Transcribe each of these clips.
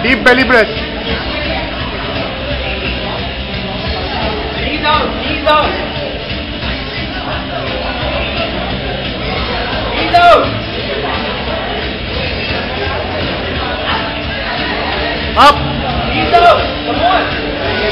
Deep belly breath. Knees out, knees out. Knees out. Up. Knees out. Come on.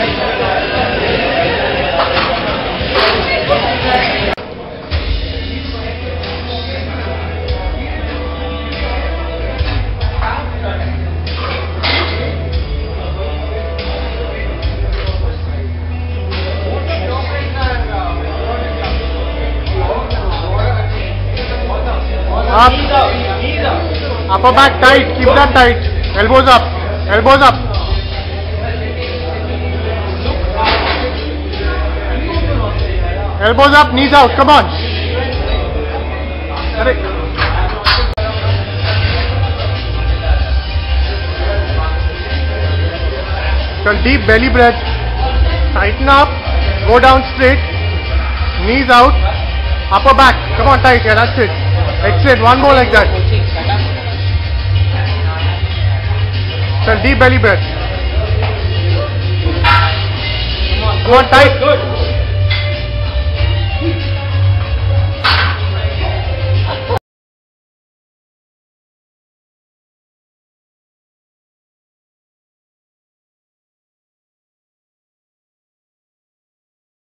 Up. Knees out, knees out. Upper back tight. Keep that tight. Elbows up. Elbows up. Elbows up. Knees out. Come on. Correct. So deep belly breath. Tighten up. Go down straight. Knees out. Upper back. Come on, tight. Yeah, that's it. Exit. One more like that. So deep belly breath. Come on, tight. Good.